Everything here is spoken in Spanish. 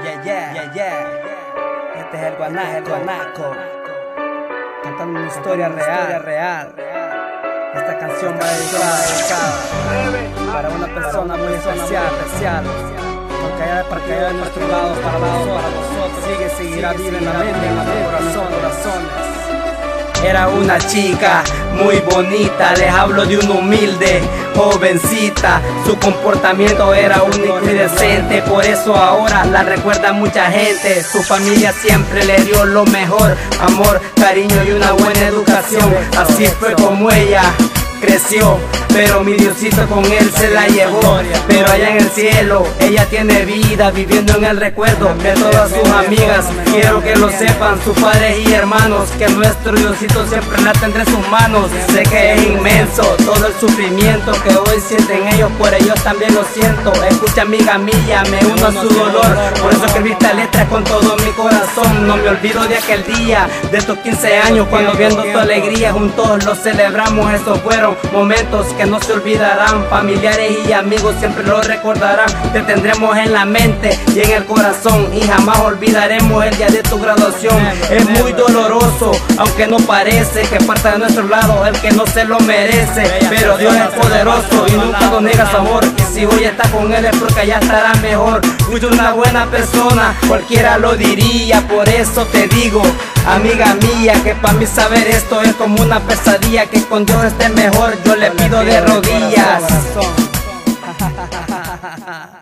Este es el Guanaco, cantando una historia real. Esta canción va dedicada para una persona muy especial, porque allá de nuestro lado, para nosotros, seguirá viva en la mente, en los corazones. Era una chica muy bonita, les hablo de una humilde jovencita. Su comportamiento era único y decente, por eso ahora la recuerda mucha gente. Su familia siempre le dio lo mejor, amor, cariño y una buena educación. Así fue como ella creció, pero mi Diosito con él se la llevó. Pero allá en el cielo ella tiene vida, viviendo en el recuerdo de todas sus amigas. Quiero que lo sepan sus padres y hermanos, que nuestro Diosito siempre la tendrá en sus manos. Sé que es inmenso todo el sufrimiento que hoy sienten ellos, por ellos también lo siento. Escucha, amiga mía, me uno a su dolor, por eso escribí esta letra con todo mi corazón. No me olvido de aquel día, de estos 15 años, cuando viendo tu alegría juntos lo celebramos. Estos fueron momentos que no se olvidarán, familiares y amigos siempre lo recordarán. Te tendremos en la mente y en el corazón, y jamás olvidaremos el día de tu graduación. Es muy doloroso, aunque no parece, que parte de nuestro lado el que no se lo merece, pero Dios es poderoso y nunca nos niega su amor. Y si hoy está con él es porque ya estará mejor. Fuiste una buena persona, cualquiera lo diría, por eso te digo, amiga mía, que para mí saber esto es como una pesadilla. Que con Dios esté mejor, yo le pido de rodillas.